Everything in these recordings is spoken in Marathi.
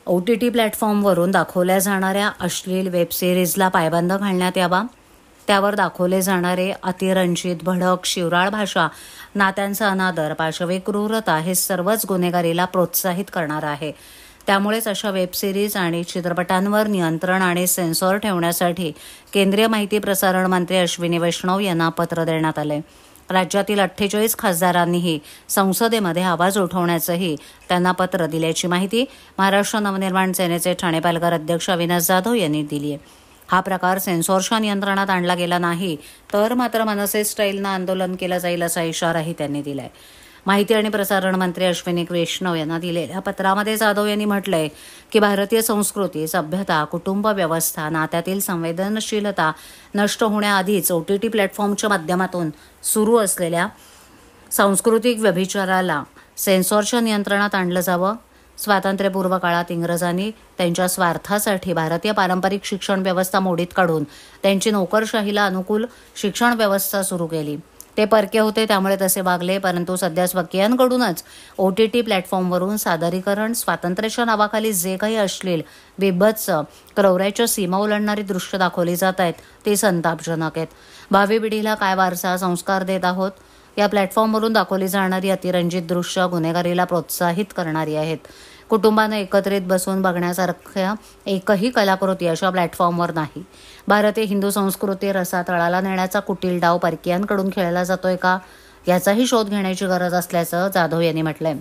OTT प्लॅटफॉर्मवरून दाखवल्या जाणाऱ्या अश्लील वेबसिरीजला पायबंद घालण्यात यावा. त्यावर दाखवले जाणारे अतिरंजित, भडक, शिवराळ भाषा, नात्यांचा अनादर, पाशवी क्रूरता हे सर्वच गुन्हेगारीला प्रोत्साहित करणार आहे. त्यामुळेच अशा वेबसिरीज आणि चित्रपटांवर नियंत्रण आणि सेन्सॉर ठेवण्यासाठी केंद्रीय माहिती प्रसारण मंत्री अश्विनी वैष्णव यांना पत्र देण्यात आले. राज्यातील 48 खासदारांनीही संसदेमध्ये आवाज उठवण्याचंही त्यांना पत्र दिल्याची माहिती महाराष्ट्र नवनिर्माण सेनेचे ठाणे पालघर अध्यक्ष अविनाश जाधव यांनी दिली आहे. हा प्रकार सेन्सॉरच्या नियंत्रणात आणला गेला नाही तर मात्र मनसे स्टाईलनं आंदोलन केलं जाईल असा इशाराही त्यांनी दिलाय. माहिती आणि प्रसारण मंत्री अश्विनी वैष्णव यांना दिलेल्या पत्रामध्ये जाधव यांनी म्हटलंय की भारतीय संस्कृती, सभ्यता, कुटुंब व्यवस्था, नात्यातील संवेदनशीलता नष्ट होण्याआधीच OTT प्लॅटफॉर्मच्या माध्यमातून सुरू असलेल्या सांस्कृतिक व्यभिचाराला सेन्सॉरच्या नियंत्रणात आणलं जावं. स्वातंत्र्यपूर्व काळात इंग्रजांनी त्यांच्या स्वार्थासाठी भारतीय पारंपरिक शिक्षण व्यवस्था मोडीत काढून त्यांची नोकरशाहीला अनुकूल शिक्षण व्यवस्था सुरू केली. ते परके होते त्यामुळे तसे वागले, परंतु सध्या स्वकीयांकडूनच OTT प्लॅटफॉर्मवरून सादरीकरण, स्वातंत्र्याच्या नावाखाली जे काही अश्लील, बिभत्स, क्रौर्याच्या सीमा ओलांडणारी दृश्य दाखवली जात आहेत ते संतापजनक आहेत. भावी पिढीला काय वारसा, संस्कार देत आहोत? या प्लॅटफॉर्मवरून दाखवली जाणारी अतिरंजित दृश्य गुन्हेगारीला प्रोत्साहित करणारी आहेत. कुटुंबानं एकत्रित बसून बघण्यासारख्या एकही कलाकृती अशा प्लॅटफॉर्मवर नाही. भारतीय हिंदू संस्कृती रसातळाला नेण्याचा कुटील डाव परकीयांकडून खेळला जातोय का, याचाही शोध घेण्याची गरज असल्याचं जाधव यांनी म्हटलंय.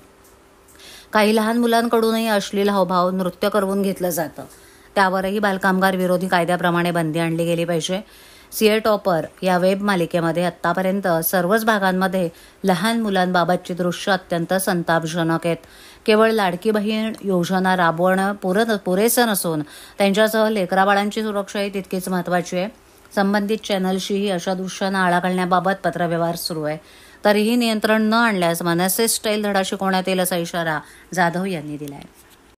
काही लहान मुलांकडूनही अश्लील हावभाव, नृत्य करवून घेतलं जातं. त्यावरही बालकामगार विरोधी कायद्याप्रमाणे बंदी आणली गेली पाहिजे. सीए टॉपर या वेब मालिकेमध्ये आत्तापर्यंत सर्वच भागांमध्ये लहान मुलांबाबतची दृश्य अत्यंत संतापजनक आहेत. केवळ लाडकी बहीण योजना राबवणं पुरेसं नसून त्यांच्यासह लेकराबाळांची सुरक्षाही तितकीच महत्त्वाची आहे. संबंधित चॅनलशीही अशा दृश्यांना आळा घालण्याबाबत पत्रव्यवहार सुरू आहे. तरीही नियंत्रण न आणल्यास मनसे स्टाईल धडा शिकवण्यात येईल असा इशारा जाधव यांनी दिला आहे.